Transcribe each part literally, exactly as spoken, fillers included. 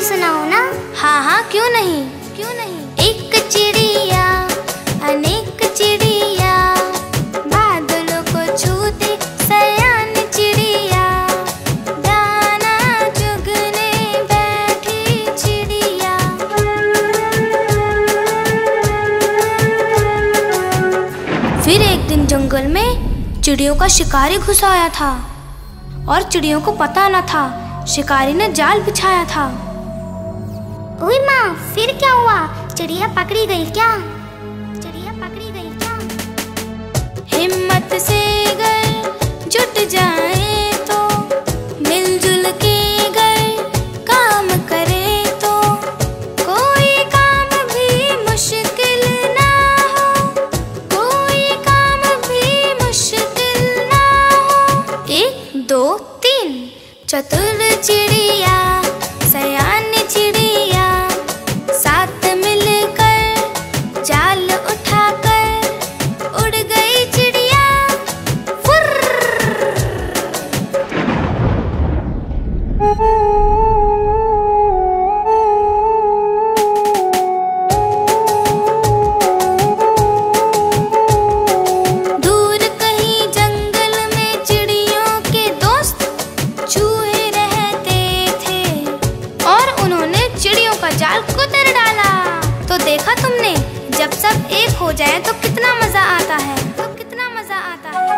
सुनाओ ना। हाँ हाँ क्यों नहीं, क्यों नहीं। एक चिड़िया अनेक चिड़िया, बादलों को छूते सयान चिड़िया, दाना चुगने बैठी चिड़िया। फिर एक दिन जंगल में चिड़ियों का शिकारी घुस आया था और चिड़ियों को पता न था शिकारी ने जाल बिछाया था। ओए माँ, फिर क्या हुआ? चिड़िया पकड़ी गई क्या? चिड़िया पकड़ी गई क्या? हिम्मत से अगर जुट जाए तो, मिलजुल के अगर काम करे तो, कोई काम भी मुश्किल ना हो, कोई काम भी मुश्किल ना हो। एक दो तीन, चतुर चिड़िया सयान चिड़िया, साथ मिलकर जाल उठाकर उड़ गई चिड़िया फुर्र। दूर कहीं जंगल में चिड़ियों के दोस्त चूहे रहते थे और उन्होंने चिड़ियों का जाल कुतर डाला। तो देखा तुमने, जब सब एक हो जाए तो कितना मजा आता है, तो कितना मजा आता है।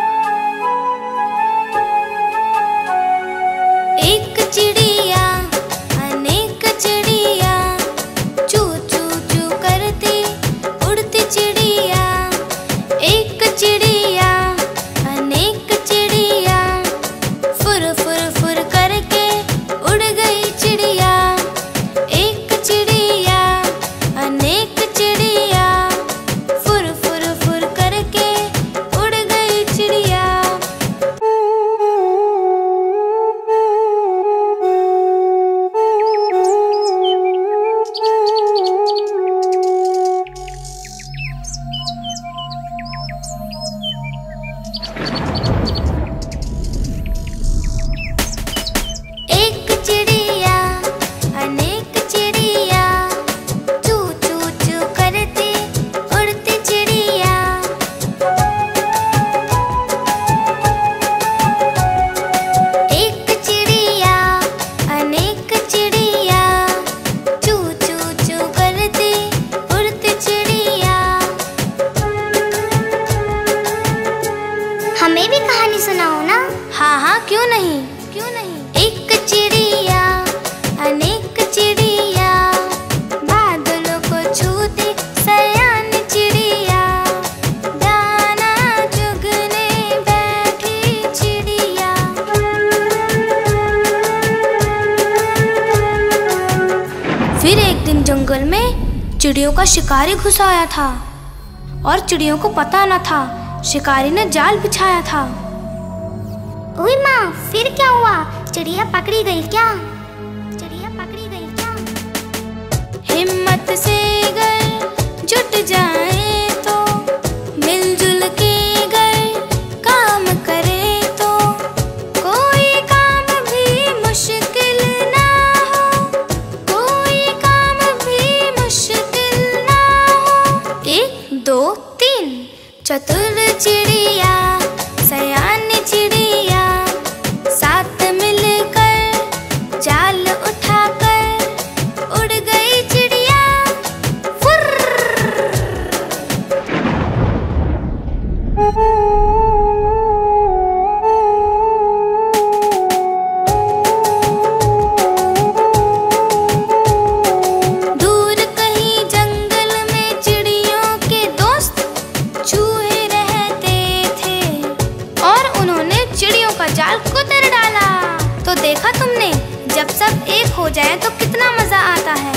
एक चिड़िया अनेक चिड़िया, चू चू चू करती उड़ती चिड़िया। एक चिड़िया अनेक चिड़िया, फुर फुर फुर करके उड़ गई चिड़िया। एक चिड़िया अनेक चिड़िया, फुर फुर फुर करके उड़ गई चिड़िया। एक चिड़िया अनेक चिड़िया, चू चू चू करती उड़ती चिड़िया। एक चिड़िया अनेक चिड़िया, चू चू चू करती उड़ती चिड़िया। हमें भी कहानी सुनाओ ना। हाँ हाँ क्यों नहीं, क्यों नहीं। एक चिड़िया अनेक चिड़िया, बादलों को छूते सयान चिड़िया, दाना चुगने बैठी चिड़िया। फिर एक दिन जंगल में चिड़ियों का शिकारी घुस आया था और चिड़ियों को पता न था शिकारी ने जाल बिछाया था। ओए माँ, फिर क्या हुआ? चिड़िया पकड़ी गई क्या? चिड़िया पकड़ी गई क्या? हिम्मत से अगर जुट जाए तो, मिलजुल के अगर काम करे तो, कोई काम भी मुश्किल ना हो, कोई काम भी मुश्किल ना हो। एक दो तीन, चतुर चिड़िया सयान चिड़िया, साथ मिलकर जाल उठाकर उड़ गई चिड़िया फुर्र। दूर कहीं जंगल में चिड़ियों के दोस्त चूहे रहते थे और उन्होंने चिड़ियों का जाल कुतर डाला। तो देखा तुमने, जब सब एक हो जाए तो कितना मजा आता है,